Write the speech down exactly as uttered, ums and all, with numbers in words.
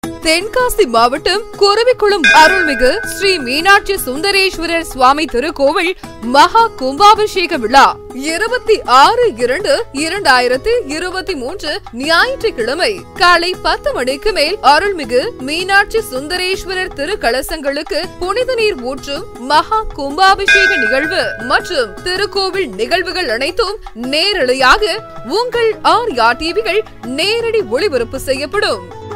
தென்காசி மாவட்டம் குருவிக்குளம் அருள்மிகு ஸ்ரீ மீனாட்சி சுந்தரேஸ்வரர் சுவாமி திருக்கோவில் மகா கும்பாபிஷேக விழா இருபத்தி ஆறு இரண்டு இரண்டாயிரத்தி இருபத்தி மூன்று ஞாயிற்றுக்கிழமை காலை பத்து மணிக்கு மேல் அருள்மிகு மீனாட்சி சுந்தரேஸ்வரர் திருக்கலசங்களுக்கு புனித நீர் ஊற்றும் மகா கும்பாபிஷேக நிகழ்வு மற்றும் திருக்கோவில் நிகழ்வுகள் அனைத்தும் நேரலையாக உங்கள் ஆர்யா டிவிகள் நேரடி ஒளிபரப்பு செய்யப்படும்.